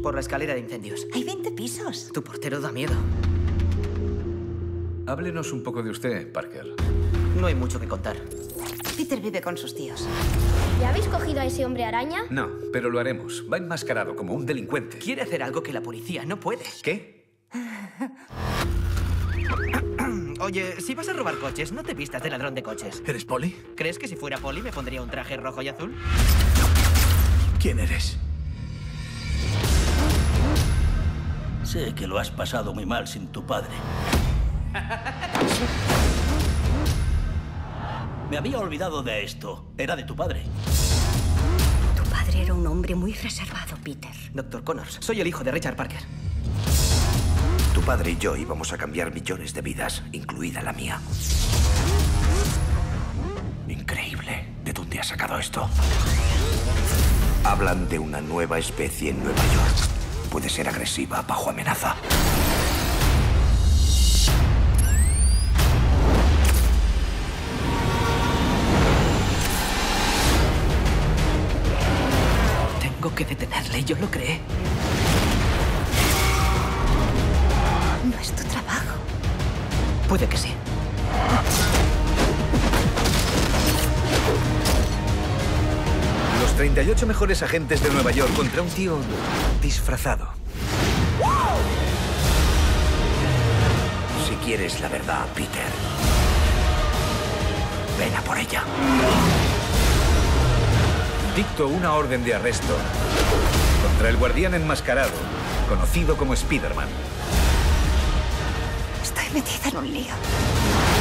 por la escalera de incendios. Hay 20 pisos. Tu portero da miedo. Háblenos un poco de usted, Parker. No hay mucho que contar. Peter vive con sus tíos. ¿Ya habéis cogido a ese hombre araña? No, pero lo haremos. Va enmascarado como un delincuente. Quiere hacer algo que la policía no puede. ¿Qué? Oye, si vas a robar coches, no te vistas de ladrón de coches. ¿Eres Poli? ¿Crees que si fuera poli me pondría un traje rojo y azul? ¿Quién eres? Sé que lo has pasado muy mal sin tu padre. Me había olvidado de esto. Era de tu padre. Tu padre era un hombre muy reservado, Peter. Dr. Connors, soy el hijo de Richard Parker. Tu padre y yo íbamos a cambiar millones de vidas, incluida la mía. Increíble. ¿De dónde has sacado esto? Hablan de una nueva especie en Nueva York. Puede ser agresiva bajo amenaza. Tengo que detenerle, yo lo creé. No es tu trabajo. Puede que sí. Los 38 mejores agentes de Nueva York contra un tío disfrazado. Si quieres la verdad, Peter, ven a por ella. Dicto una orden de arresto contra el guardián enmascarado, conocido como Spider-Man. Estoy metida en un lío.